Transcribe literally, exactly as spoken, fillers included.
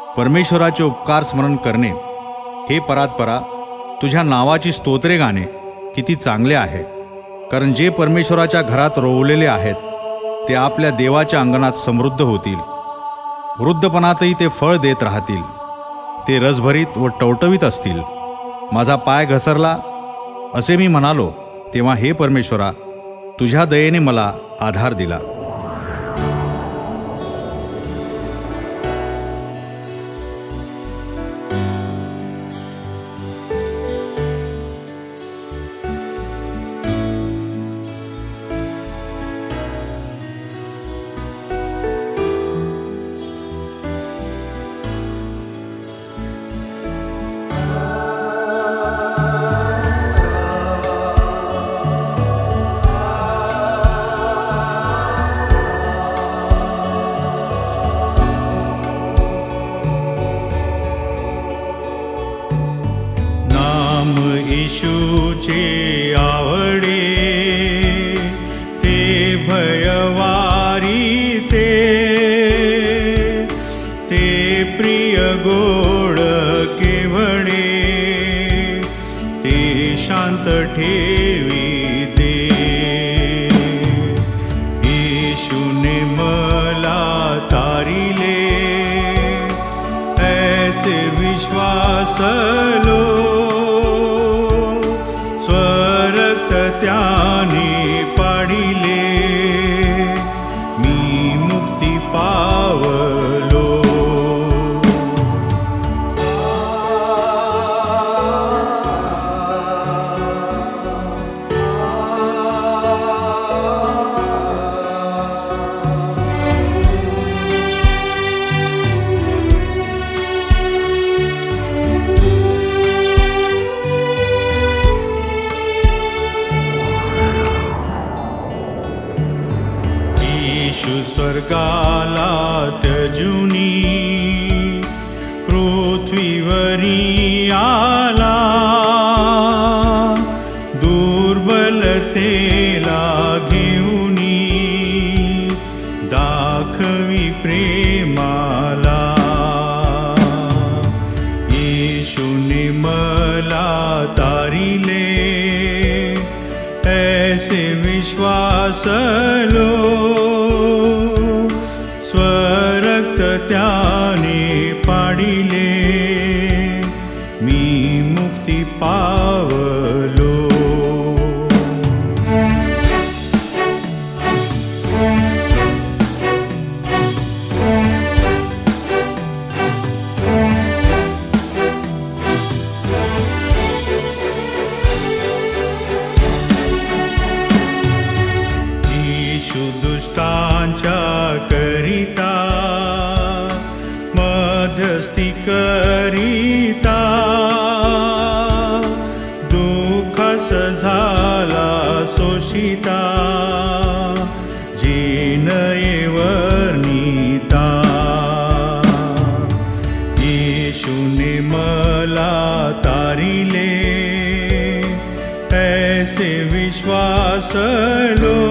परमेश्वराचे उपकार स्मरण करणे हे परात्परा तुझ्या नावाची स्तोत्रे गाणे किती चांगले आहे, कारण जे परमेश्वराच्या घरात रोवलेले आहेत ते आपल्या देवाच्या अंगणात समृद्ध होतील. वृद्धपणातही ते फळ देत राहतील, ते रसभरीत व टवटवीत असतील. माझा पाय घसरला असे मी म्हणालो, तेव्हा हे परमेश्वरा तुझ्या दयेने मला आधार दिला. येशूचे आवडे ते भयवारी ते ते प्रिय गोड केवळे ते शांत ठेवी दे. येशूने मला तारिले ऐसे विश्वासलो त्याने पाडिले मी मुक्ती पावलो. स्वर्गाला त्यजुनी पृथ्वीवरी आला, दुर्बलतेला घेऊनी दाखवी प्रेमाला. येशूने मला तारिले ऐसे विश्वासलो स्वरक्त त्याने पाडिले मी मुक्ती पावलो. येशू दुष्टांच्या करिता मध्यस्थी करिता दुःखस झाला शोषिता जिनये वर्णिता. येशूने मला तारिले ऐसे विश्वासलो